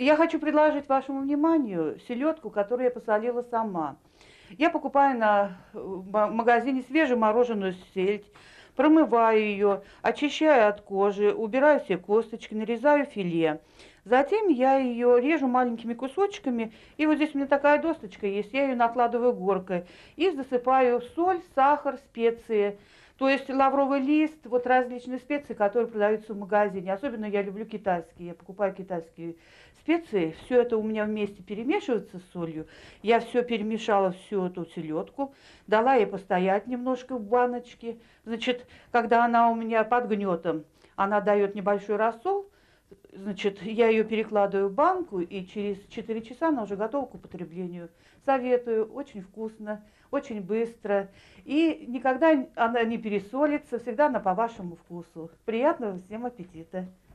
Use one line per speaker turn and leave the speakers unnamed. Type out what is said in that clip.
Я хочу предложить вашему вниманию селедку, которую я посолила сама. Я покупаю в магазине свежемороженую сельдь, промываю ее, очищаю от кожи, убираю все косточки, нарезаю филе. Затем я ее режу маленькими кусочками, и вот здесь у меня такая досточка есть, я ее накладываю горкой и засыпаю соль, сахар, специи. То есть лавровый лист, вот различные специи, которые продаются в магазине. Особенно я люблю китайские. Я покупаю китайские специи. Все это у меня вместе перемешивается с солью. Я все перемешала, всю эту селедку. Дала ей постоять немножко в баночке. Значит, когда она у меня под гнетом, она дает небольшой рассол. Значит, я ее перекладываю в банку, и через 4 часа она уже готова к употреблению. Советую, очень вкусно, очень быстро. И никогда она не пересолится, всегда она по вашему вкусу. Приятного всем аппетита!